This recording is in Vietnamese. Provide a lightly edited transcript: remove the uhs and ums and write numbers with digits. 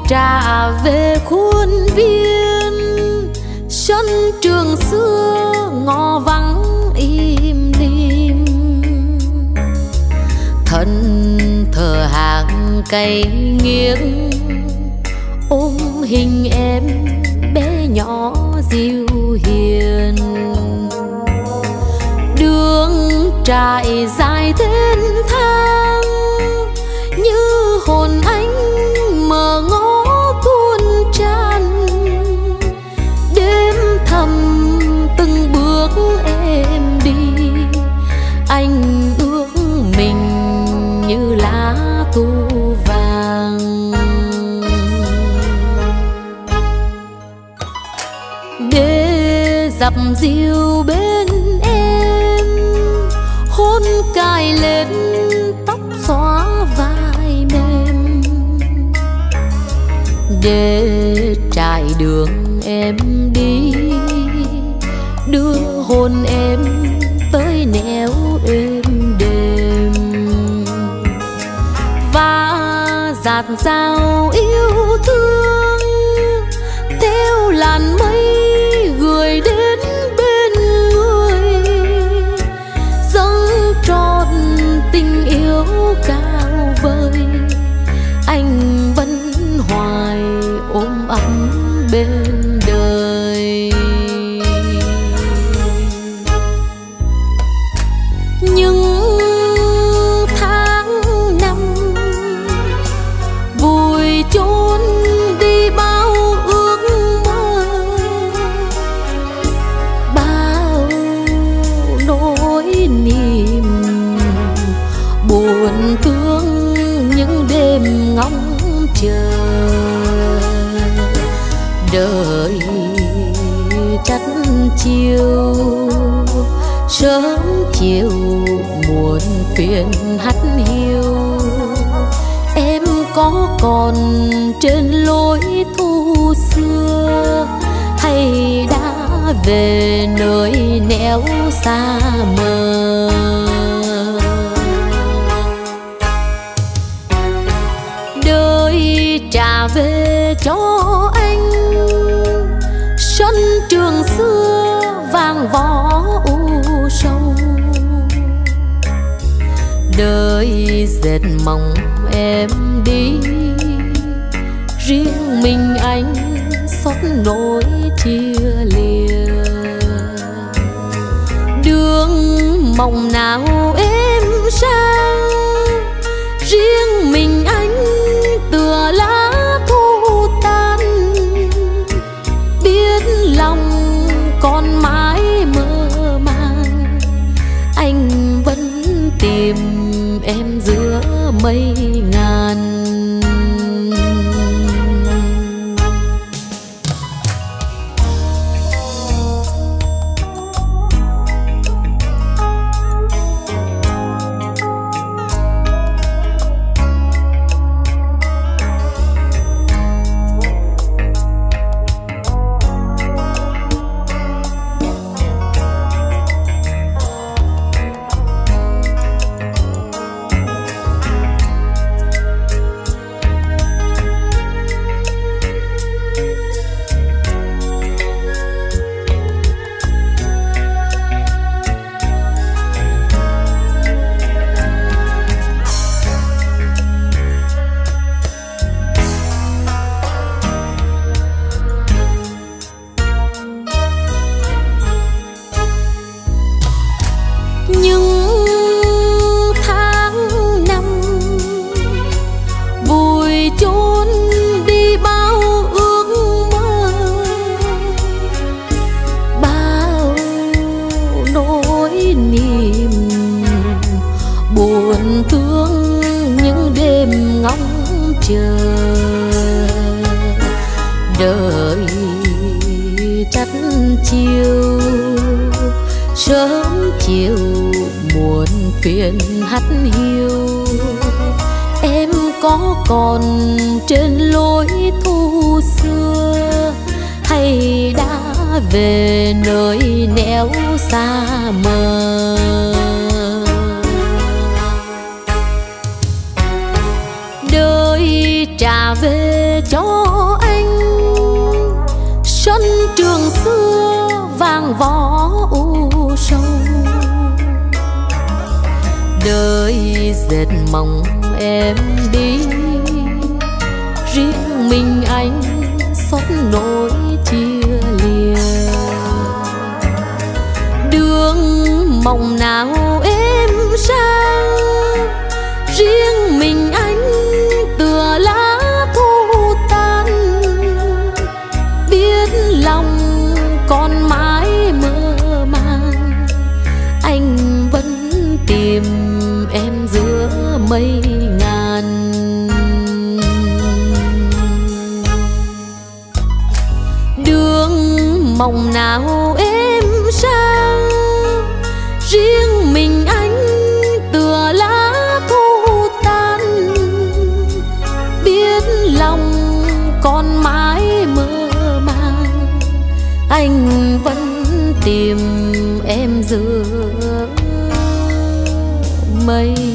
trả về khuôn viên, sân trường xưa ngõ vắng im lìm. Thân thờ hàng cây nghiêng ôm hình em bé nhỏ dịu hiền. Đường trải dài thênh thang như hồn anh mờ ngó tuôn tràn. Đêm thầm từng bước em đi, anh ước mình như lá thu vàng. Để dập dìu bên em, hôn cài lên tóc xóa vai mềm. Để trải đường em đi, đưa hôn em tới nẻo êm đềm. Và dạt dào yêu thương theo làn mây gửi đến bên người, dâng trọn tình yêu cao vời. Anh vẫn hoài ôm ấm bên đời. Nhưng tháng năm vùi chôn đi bao ước mơ, bao nỗi niềm buồn thương những đêm ngóng chờ. Đời trách chiều sớm chiều muộn phiền hắt hiu. Em có còn trên lối thu xưa, hay đã về nơi nẻo xa mờ? Đời trả về cho anh sân trường xưa vàng võ u sầu. Đời dệt mong em đi, riêng mình anh xót nỗi chia lìa. Đường mộng nào em sang, riêng mình anh tựa lá thu tan. Biết lòng còn mãi mơ màng, anh vẫn tìm em giữa mây ngàn. chờ đời trách chiều sớm chiều muộn phiền hắt hiu. Em có còn trên lối thu xưa hay đã về nơi nẻo xa mờ? Đời trả về cho dáng võ u sầu. Đời dệt mong em đi, riêng mình anh xót nỗi chia lìa. Đường mộng nào em sang, riêng mình anh tựa lá thu tan. Biết lòng còn mãi mơ màng, anh vẫn tìm em giữa mây ngàn. Đường mộng nào em sang, riêng mình anh tựa lá thu tan. Biết lòng còn mãi mơ màng, anh vẫn tìm em giữa mây